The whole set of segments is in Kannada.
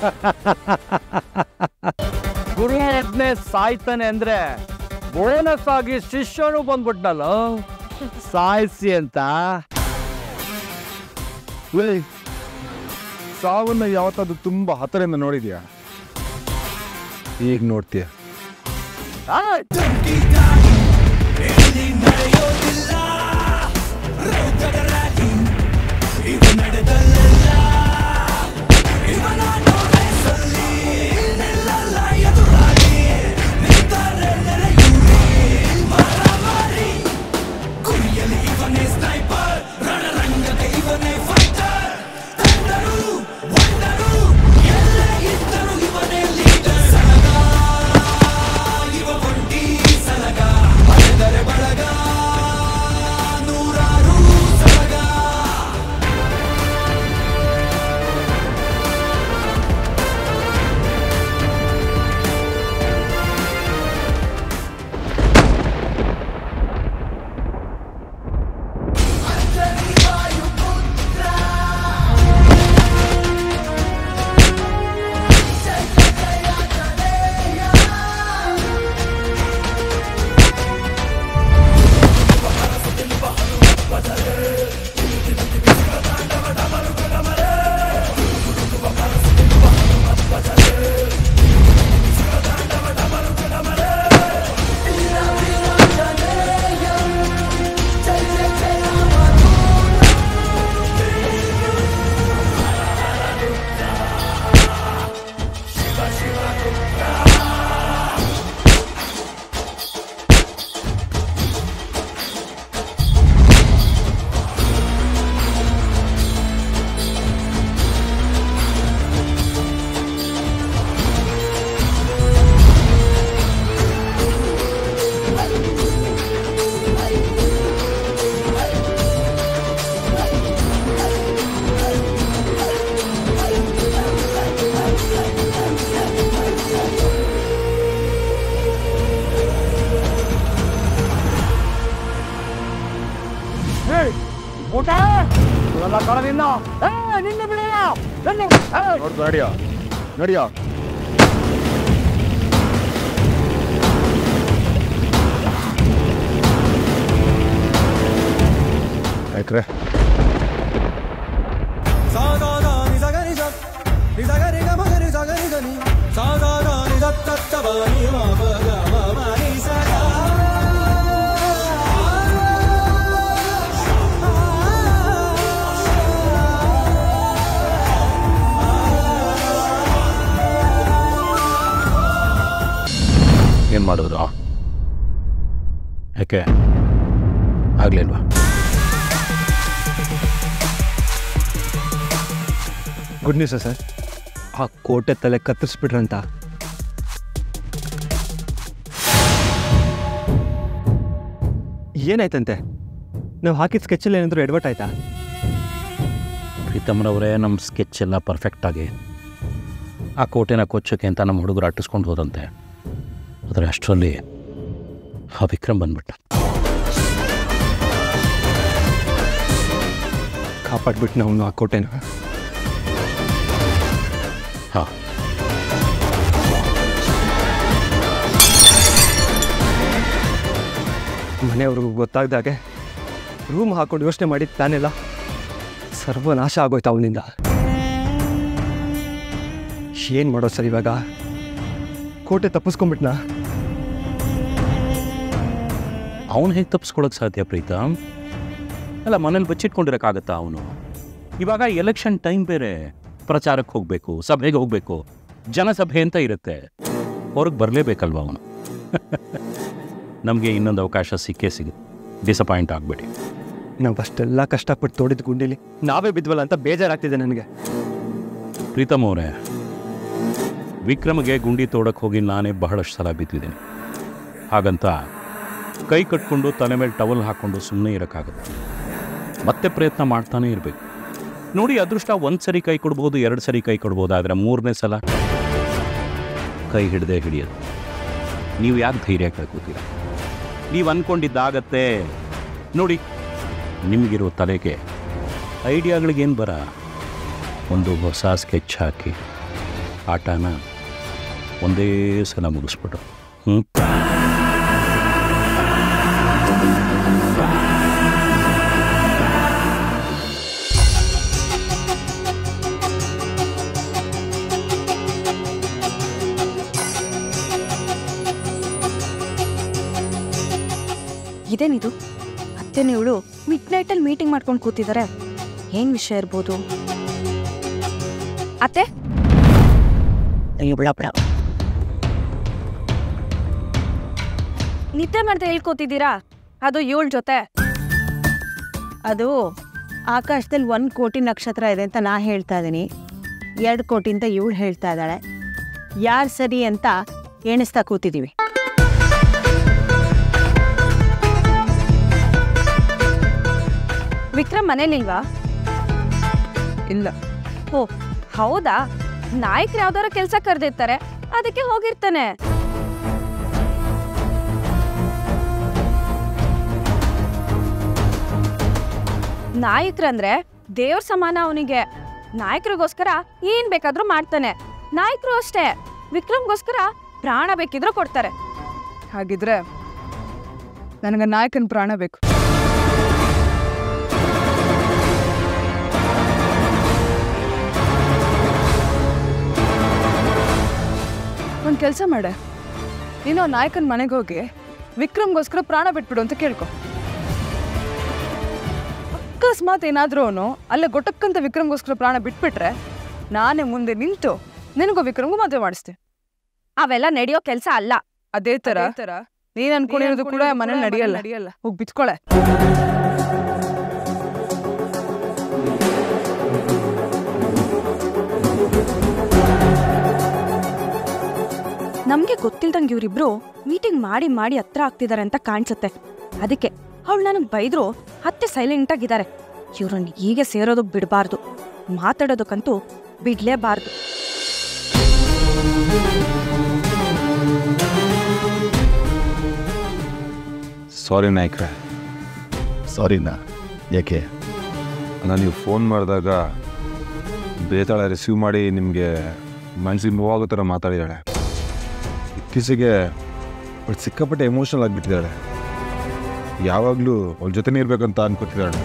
ಗುರುನೇ ಸಾಯ್ತಾನೆ ಅಂದ್ರೆ ಬೋನಸ್ ಆಗಿ ಶಿಷ್ಯನು ಬಂದ್ಬಿಟ್ನಲ್ಲ ಸಾಯಿಸಿ ಅಂತ. ಸಾವನ್ನ ಯಾವತ್ತಾದ್ರೂ ತುಂಬಾ ಹತ್ತಿರದಿಂದ ನೋಡಿದ್ಯಾ? ಈಗ ನೋಡ್ತೀಯ. ನಡಿಯೋ ನಡಿಯೋ. ಯಾಕ್ರೆ ಏನು ಮಾಡೋದು? ಯಾಕೆ ಆಗ್ಲಿಲ್ವಾ? Good news sir. ಆ ಕೋಟೆ ತಲೆ ಕತ್ತರಿಸ್ಬಿಟ್ರಂತ. ಏನಾಯ್ತಂತೆ? ನಾವು ಹಾಕಿದ ಸ್ಕೆಚಲ್ಲಿ ಏನಾದರೂ ಎಡವಟ್ ಆಯ್ತಾ? ಪ್ರೀತಮ್ರವರೇ, ನಮ್ಮ ಸ್ಕೆಚ್ ಎಲ್ಲ ಪರ್ಫೆಕ್ಟಾಗಿ ಆ ಕೋಟೆನ ಕೊಚ್ಚೋಕ್ಕೆ ಅಂತ ನಮ್ಮ ಹುಡುಗರು ಅಟ್ಟಿಸ್ಕೊಂಡು ಹೋದಂತೆ. ಆದರೆ ಅಷ್ಟರಲ್ಲಿ ಆ ವಿಕ್ರಮ್ ಬಂದ್ಬಿಟ್ಟ. ಕಾಪಾಡ್ಬಿಟ್ಟು ನಾವು ಆ ಕೋಟೆನ. ಹಾಂ, ಮನೆಯವ್ರಿಗೂ ಗೊತ್ತಾಗ್ದಾಗೆ ರೂಮ್ ಹಾಕೊಂಡು ಯೋಚನೆ ಮಾಡಿದ್ದು ತಾನೆಲ್ಲ ಸರ್ವನಾಶ ಆಗೋಯ್ತು ಅವನಿಂದ. ಏನು ಮಾಡೋದು ಸರ್ ಇವಾಗ? ಕೋಟೆ ತಪ್ಪಿಸ್ಕೊಂಡ್ಬಿಟ್ನಾ? ಅವನು ಹೇಗೆ ತಪ್ಪಿಸ್ಕೊಳಕ್ಕೆ ಸಾಧ್ಯ ಪ್ರೀತಮ್? ಅಲ್ಲ, ಮನೇಲಿ ಬಚ್ಚಿಟ್ಕೊಂಡಿರೋಕ್ಕಾಗತ್ತಾ ಅವನು? ಇವಾಗ ಎಲೆಕ್ಷನ್ ಟೈಮ್ ಬೇರೆ, ಪ್ರಚಾರಕ್ಕೆ ಹೋಗಬೇಕು, ಸಭೆಗೆ ಹೋಗಬೇಕು, ಜನಸಭೆ ಅಂತ ಇರುತ್ತೆ, ಹೊರಗೆ ಬರಲೇಬೇಕಲ್ವ ಅವನು. ನಮಗೆ ಇನ್ನೊಂದು ಅವಕಾಶ ಸಿಕ್ಕೇ ಸಿಗುತ್ತೆ, ಡಿಸಪಾಯಿಂಟ್ ಆಗಬೇಡಿ. ನಾವು ಅಷ್ಟೆಲ್ಲ ಕಷ್ಟಪಟ್ಟು ತೋಡಿದ ಗುಂಡಿಲಿ ನಾವೇ ಬಿದ್ವಲ್ಲ ಅಂತ ಬೇಜಾರಾಗ್ತಿದೆ ನನಗೆ. ಪ್ರೀತಮ್ ಅವರೇ, ವಿಕ್ರಮ್ಗೆ ಗುಂಡಿ ತೋಡಕ್ಕೆ ಹೋಗಿ ನಾನೇ ಬಹಳಷ್ಟು ಸಲ ಬಿದ್ದಿದ್ದೀನಿ. ಹಾಗಂತ ಕೈ ಕಟ್ಕೊಂಡು ತಲೆ ಮೇಲೆ ಟವಲ್ ಹಾಕ್ಕೊಂಡು ಸುಮ್ಮನೆ ಇರೋಕ್ಕಾಗುತ್ತೆ. ಮತ್ತೆ ಪ್ರಯತ್ನ ಮಾಡ್ತಾನೇ ಇರಬೇಕು. ನೋಡಿ, ಅದೃಷ್ಟ ಒಂದು ಸರಿ ಕೈ ಕೊಡ್ಬೋದು, 2 ಸರಿ ಕೈ ಕೊಡ್ಬೋದು, ಆದರೆ 3ನೇ ಸಲ ಕೈ ಹಿಡ್ದೇ ಹಿಡಿಯೋದು. ನೀವು ಯಾಕೆ ಧೈರ್ಯ ಕಳ್ಕೋತೀರ? ನೀವು ಅಂದ್ಕೊಂಡಿದ್ದಾಗತ್ತೆ. ನೋಡಿ, ನಿಮಗಿರೋ ತಲೆಗೆ ಐಡಿಯಾಗಳಿಗೇನು ಬರ, ಒಂದು ಹೊಸ ಸ್ಕೆಚ್ ಹಾಕಿ ಆಟನ ಒಂದೇ ಸಲ ಮುಗಿಸ್ಬಿಟ್ರು. ಇದೇನಿದು? ಅತ್ತೆನೇ ಇವಳು ಮಿಡ್ ನೈಟಲ್ಲಿ ಮೀಟಿಂಗ್ ಮಾಡ್ಕೊಂಡು ಕೂತಿದ್ದಾರೆ. ಏನ್ ವಿಷಯ ಇರ್ಬೋದು? ಅತ್ತೆ, ನಿದ್ದೆ ಮಾಡ್ದೆ ಹೇಳ್ಕೋತಿದ್ದೀರಾ? ಅದು ಇವಳ ಜೊತೆ. ಅದು ಆಕಾಶದಲ್ಲಿ 1 ಕೋಟಿ ನಕ್ಷತ್ರ ಇದೆ ಅಂತ ನಾ ಹೇಳ್ತಾ ಇದ್ದೀನಿ, 2 ಕೋಟಿ ಅಂತ ಇವಳು ಹೇಳ್ತಾ ಇದ್ದಾಳೆ. ಯಾರು ಸರಿ ಅಂತ ಎಣಿಸ್ತಾ ಕೂತಿದ್ದೀವಿ. ವಿಕ್ರಮ್ ಮನೇಲಿಲ್ವಾ? ಇಲ್ಲ. ಓ ಹೌದಾ? ನಾಯಕರು ಯಾವ್ದಾರ ಕೆಲಸ ಕರೆದಿರ್ತಾರೆ, ಅದಕ್ಕೆ ಹೋಗಿರ್ತಾನೆ. ನಾಯಕರಂದ್ರೆ ದೇವ್ರ ಸಮಾನ ಅವನಿಗೆ. ನಾಯಕರಿಗೋಸ್ಕರ ಏನ್ ಬೇಕಾದ್ರೂ ಮಾಡ್ತಾನೆ. ನಾಯಕರು ಅಷ್ಟೇ, ವಿಕ್ರಮ್ಗೋಸ್ಕರ ಪ್ರಾಣ ಬೇಕಿದ್ರೂ ಕೊಡ್ತಾರೆ. ಹಾಗಿದ್ರೆ ನನಗೆ ನಾಯಕನ ಪ್ರಾಣ ಬೇಕು. ಒಂದು ಕೆಲಸ ಮಾಡೆ, ನೀನು ನಾಯಕನ ಮನೆಗೆ ಹೋಗಿ ವಿಕ್ರಮ್ಗೋಸ್ಕರ ಪ್ರಾಣ ಬಿಟ್ಬಿಡು ಅಂತ ಕೇಳ್ಕೊ. ಅಕಸ್ಮಾತ್ ಏನಾದ್ರೂ ಅವನು ಅಲ್ಲೇ ಗೊಟ್ಟಕ್ಕಂತ ವಿಕ್ರಮ್ಗೋಸ್ಕರ ಪ್ರಾಣ ಬಿಟ್ಬಿಟ್ರೆ ನಾನೇ ಮುಂದೆ ನಿಂತು ನಿನಗೂ ವಿಕ್ರಮ್ಗೂ ಮದುವೆ ಮಾಡಿಸ್ತೀನಿ. ಅವೆಲ್ಲ ನಡೆಯೋ ಕೆಲಸ ಅಲ್ಲ. ಅದೇ ತರ ನೀನ್ ಅನ್ಕೊಂಡಿರೋದು ಕೂಡ ಮನೇಲಿ ನಡೆಯಲ್ಲ. ಹೋಗಿ ಬಿಚ್ಕೊಳೆ. ನಮ್ಗೆ ಗೊತ್ತಿಲ್ದಂಗೆ ಇವರಿಬ್ರು ಮೀಟಿಂಗ್ ಮಾಡಿ ಮಾಡಿ ಹತ್ರ ಆಗ್ತಿದ್ದಾರೆ ಅಂತ ಕಾಣಿಸುತ್ತೆ. ಅದಕ್ಕೆ ಅವಳು ನನಗೆ ಬೈದ್ರು ಅತ್ತೆ ಸೈಲೆಂಟ್ ಆಗಿದ್ದಾರೆ. ಇವ್ರನ್ನ ಹೀಗೆ ಸೇರೋದು ಬಿಡಬಾರ್ದು, ಮಾತಾಡೋದಕ್ಕಂತೂ ಬಿಡ್ಲೇಬಾರ್ದು. ಸಾರಿ ನಾಯ್ಕ್ರೆ. ಸಾರಿನಾ? ಯಾಕೆ? ನಾನು ನೀವು ಫೋನ್ ಮಾಡಿದಾಗ ಬೇತಾಳ ರಿಸೀವ್ ಮಾಡಿ ನಿಮಗೆ ಮನಸ್ಸಿಗೆ ಮೂವ್ ಆಗೋ ಥರ ಮಾತಾಡಿದ್ದಾಳೆ. ಇತ್ತೀಚೆಗೆ ಅವಳು ಸಿಕ್ಕಾಪಟ್ಟೆ ಎಮೋಷ್ನಲ್ ಆಗಿಬಿಟ್ಟಿದ್ದಾಳೆ. ಯಾವಾಗಲೂ ಅವಳ ಜೊತೆನೇ ಇರಬೇಕಂತ ಅನ್ಕೋತಿದ್ದಾಳೆ.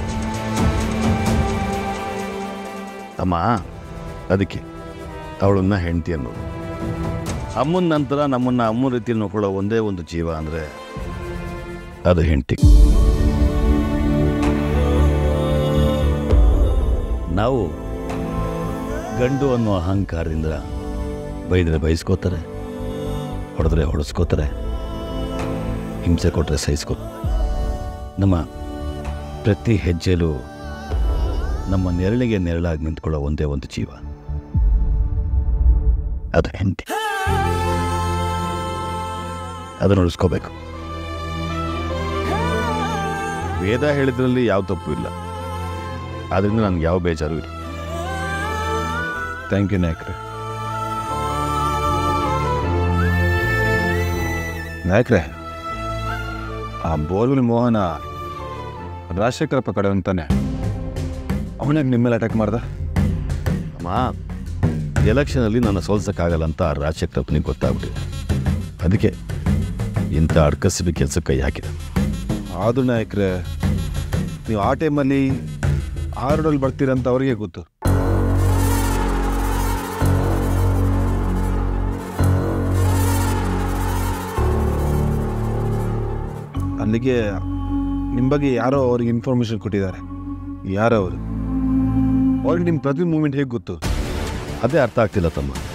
ಅಮ್ಮ, ಅದಕ್ಕೆ ಅವಳನ್ನ ಹೆಂಡತಿ ಅನ್ನೋದು. ಅಮ್ಮನ ನಂತರ ನಮ್ಮನ್ನು ಅಮ್ಮನ ರೀತಿಯಲ್ಲಿ ನೋಡ್ಕೊಳ್ಳೋ ಒಂದೇ ಒಂದು ಜೀವ ಅಂದರೆ ಅದು ಹೆಂಡತಿ. ನಾವು ಗಂಡು ಅನ್ನೋ ಅಹಂಕಾರದಿಂದ ಬೈದರೆ ಬೈಸ್ಕೋತಾರೆ, ಹೊಡೆದ್ರೆ ಹೊಡೆಸ್ಕೋತಾರೆ, ಹಿಂಸೆ ಕೊಟ್ಟರೆ ಸಹಿಸ್ಕೋತಾರೆ. ನಮ್ಮ ಪ್ರತಿ ಹೆಜ್ಜೆಲೂ ನಮ್ಮ ನೆರಳಿಗೆ ನೆರಳಾಗಿ ನಿಂತ್ಕೊಳ್ಳೋ ಒಂದೇ ಒಂದು ಜೀವ, ಅದು ಹೆಂಡತಿ. ಅದನ್ನು ಉಳಿಸ್ಕೋಬೇಕು. ವೇದ ಹೇಳಿದ್ರಲ್ಲಿ ಯಾವ ತಪ್ಪು ಇಲ್ಲ, ಆದ್ದರಿಂದ ನನಗೆ ಯಾವ ಬೇಜಾರು ಇಲ್ಲ. Thank you ನಾಯಕ್ರೆ. ನಾಯಕ್ರೆ, ಆ ಬೋರ್ವೆಲ್ ಮೋಹನ ರಾಜಶೇಖರಪ್ಪ ಕಡೆ ಅಂತಾನೆ, ಅವನಾಗ ನಿಮ್ಮ ಮೇಲೆ ಅಟ್ಯಾಕ್ ಮಾಡ್ದ? ಅಮ್ಮ, ಎಲೆಕ್ಷನಲ್ಲಿ ನನ್ನ ಸೋಲ್ಸೋಕ್ಕಾಗಲ್ಲ ಅಂತ ರಾಜಶೇಖರಪ್ಪನಿಗೆ ಗೊತ್ತಾಗ್ಬಿಟ್ಟಿದೆ. ಅದಕ್ಕೆ ಇಂಥ ಅಡ್ಕಸಿಬಿ ಕೆಲಸ ಕೈ ಹಾಕಿದೆ. ಆದರೂ ನಾಯಕ್ರೆ, ನೀವು ಆ ಟೈಮಲ್ಲಿ ಆ ರೋಡಲ್ಲಿ ಬರ್ತೀರಂತ ಅವರಿಗೆ ಗೊತ್ತು. ಅಲ್ಲಿಗೆ ನಿಮ್ಮ ಬಗ್ಗೆ ಯಾರೋ ಅವ್ರಿಗೆ ಇನ್ಫಾರ್ಮೇಶನ್ ಕೊಟ್ಟಿದ್ದಾರೆ. ಯಾರೋ ಅವರು ಅವ್ರಿಗೆ ನಿಮ್ಮ ಪ್ರತಿ ಮೂಮೆಂಟ್ ಹೇಗೆ ಗೊತ್ತು? ಅದೇ ಅರ್ಥ ಆಗ್ತಿಲ್ಲ ತಮ್ಮ.